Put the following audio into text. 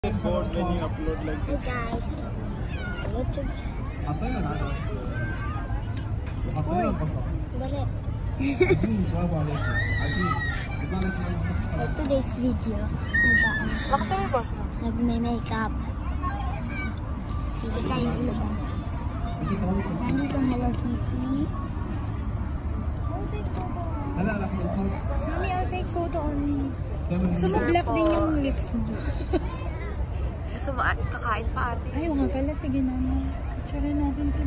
Bored when you upload like this. Hey guys, YouTube for today's video, nagme-makeup. Dito tayo ilabas. Nandito ang Hello Kitty. Mami, I'll take photo on me. Gusto mo black din yung lips mo. Gusto mo kakain pa ate? Ayaw nga pala, sige na. Picture natin.